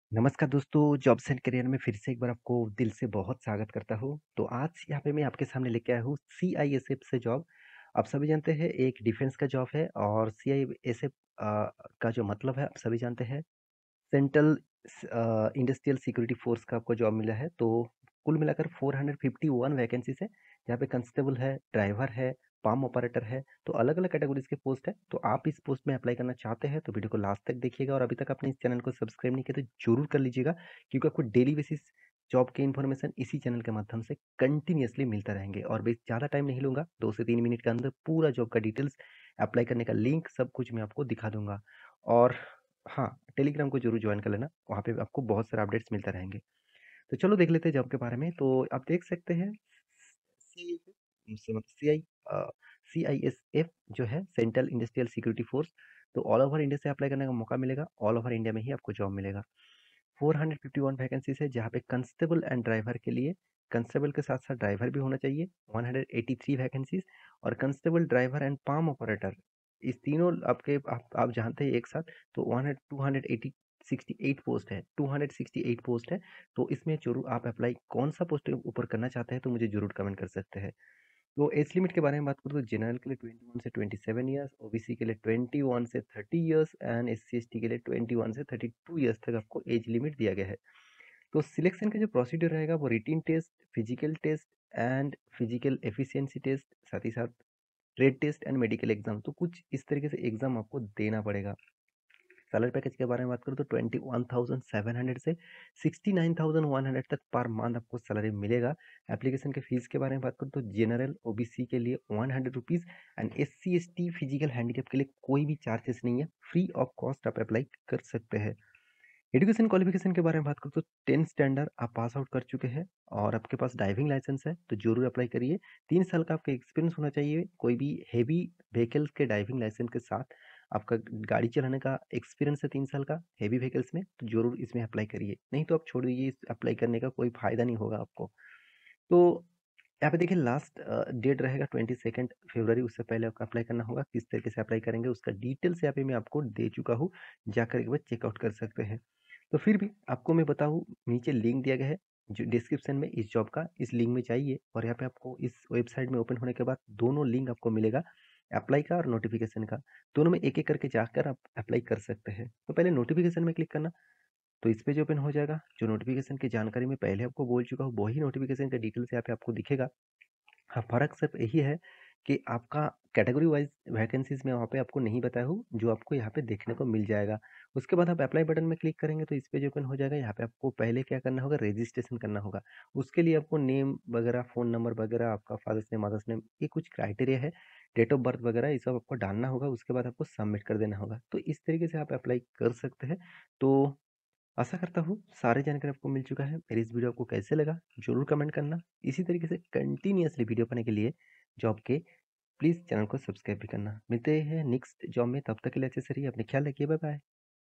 नमस्कार दोस्तों, jobs and career में फिर से एक बार आपको दिल से बहुत स्वागत करता हूँ। तो आज यहाँ पे मैं आपके सामने लेके आया हूँ सीआईएसएफ से जॉब। आप सभी जानते हैं एक डिफेंस का जॉब है और सीआईएसएफ का जो मतलब है आप सभी जानते हैं सेंट्रल इंडस्ट्रियल सिक्योरिटी फोर्स का आपको जॉब मिला है। तो कुल मिलाकर 451 वैकेंसीज है जहाँ पे कंस्टेबल है, ड्राइवर है, पाम ऑपरेटर है। तो अलग अलग कैटेगरीज के पोस्ट है। तो आप इस पोस्ट में अप्लाई करना चाहते हैं तो वीडियो को लास्ट तक देखिएगा और अभी तक आपने इस चैनल को सब्सक्राइब नहीं किया तो जरूर कर लीजिएगा, क्योंकि आपको डेली बेसिस जॉब के इन्फॉर्मेशन इसी चैनल के माध्यम से कंटिन्यूअसली मिलता रहेंगे। और बस ज़्यादा टाइम नहीं लूँगा, 2 से 3 मिनट के अंदर पूरा जॉब का डिटेल्स, अप्लाई करने का लिंक, सब कुछ मैं आपको दिखा दूंगा। और हाँ, टेलीग्राम को ज़रूर जॉइन कर लेना, वहाँ पे आपको बहुत सारे अपडेट्स मिलते रहेंगे। तो चलो देख लेते हैं जॉब के बारे में। तो आप देख सकते हैं सीआईएसएफ जो है सेंट्रल इंडस्ट्रियल सिक्योरिटी फोर्स। तो ऑल ओवर इंडिया से अप्लाई करने का मौका मिलेगा, ऑल ओवर इंडिया में ही आपको जॉब मिलेगा। 451 वैकेंसीज है जहाँ पे कंस्टेबल एंड ड्राइवर के लिए, कंस्टेबल के साथ साथ ड्राइवर भी होना चाहिए, 183 वैकेंसीज। और constable, driver and pump operator, इस तीनों आपके आप जानते हैं एक साथ। तो 280 68 पोस्ट है, 268 पोस्ट है। तो इसमें जरूर आप अप्लाई कौन सा पोस्ट ऊपर करना चाहते हैं तो मुझे जरूर कमेंट कर सकते हैं। तो एज लिमिट के बारे में बात करूँ तो जनरल के लिए 21 से 27 ईयर्स, ओबीसी के लिए 21 से 30 ईयर्स एंड एससी एसटी के लिए 21 से 32 ईयर्स तक आपको एज लिमिट दिया गया है। तो सिलेक्शन का जो प्रोसीड्यूर रहेगा वो written test, physical test and physical efficiency test, साथ ही साथ trade test and medical exam. तो कुछ इस तरीके से एग्जाम आपको देना पड़ेगा। सैलरी पैकेज के बारे में बात करूँ तो 21,700 से 69,100 तक पर मंथ आपको सैलरी मिलेगा। एप्लीकेशन के फीस के बारे में बात करूँ तो जनरल ओबीसी के लिए 100 rupees and SC ST physical handicap के लिए कोई भी चार्जेस नहीं है, फ्री ऑफ कॉस्ट आप अप्लाई कर सकते हैं। एजुकेशन क्वालिफिकेशन के बारे में बात करूँ तो 10th स्टैंडर्ड आप पास आउट कर चुके हैं और आपके पास ड्राइविंग लाइसेंस है तो जरूर अप्लाई करिए। 3 साल का आपका एक्सपीरियंस होना चाहिए, कोई भी हेवी व्हीकल्स के ड्राइविंग लाइसेंस के साथ आपका गाड़ी चलाने का एक्सपीरियंस है 3 साल का हेवी व्हीकल्स में, तो जरूर इसमें अप्लाई करिए। नहीं तो आप छोड़ दीजिए, इस अप्लाई करने का कोई फायदा नहीं होगा आपको। तो यहाँ पे देखिए लास्ट डेट रहेगा 22 फरवरी, उससे पहले आपको अप्लाई करना होगा। किस तरीके से अप्लाई करेंगे उसका डिटेल्स यहाँ पे मैं आपको दे चुका हूँ, जाकर एक बार चेकआउट कर सकते हैं। तो फिर भी आपको मैं बताऊँ, नीचे लिंक दिया गया है जो डिस्क्रिप्शन में इस जॉब का, इस लिंक में जाइए और यहाँ पे आपको इस वेबसाइट में ओपन होने के बाद दोनों लिंक आपको मिलेगा, अप्लाई का और नोटिफिकेशन का। दोनों में एक एक करके जाकर आप अप्लाई कर सकते हैं। तो पहले नोटिफिकेशन में क्लिक करना, तो इस पेज ओपन हो जाएगा। जो नोटिफिकेशन की जानकारी मैं पहले आपको बोल चुका हूँ वही नोटिफिकेशन का डिटेल्स यहाँ पे आपको दिखेगा। हाँ, फ़र्क सिर्फ यही है कि आपका कैटेगरी वाइज़ वैकेंसीज़ में वहाँ पे आपको नहीं बताया हूँ, जो आपको यहाँ पे देखने को मिल जाएगा। उसके बाद आप अप्लाई बटन में क्लिक करेंगे तो इस पेज ओपन हो जाएगा। यहाँ पे आपको पहले क्या करना होगा, रजिस्ट्रेशन करना होगा। उसके लिए आपको नेम वगैरह, फ़ोन नंबर वगैरह, आपका फादर्स नेम, मदर्स नेम, ये कुछ क्राइटेरिया है, डेट ऑफ बर्थ वगैरह ये सब आपको डालना होगा। उसके बाद आपको सबमिट कर देना होगा। तो इस तरीके से आप अप्लाई कर सकते हैं। तो आशा करता हूँ सारी जानकारी आपको मिल चुका है। मेरी इस वीडियो आपको कैसे लगा ज़रूर कमेंट करना। इसी तरीके से कंटिन्यूअसली वीडियो पाने के लिए जॉब के प्लीज़ चैनल को सब्सक्राइब भी करना। मिलते हैं नेक्स्ट जॉब में, तब तक के लिए अच्छे से रहिए, अपने ख्याल रखिए, बाय बाय।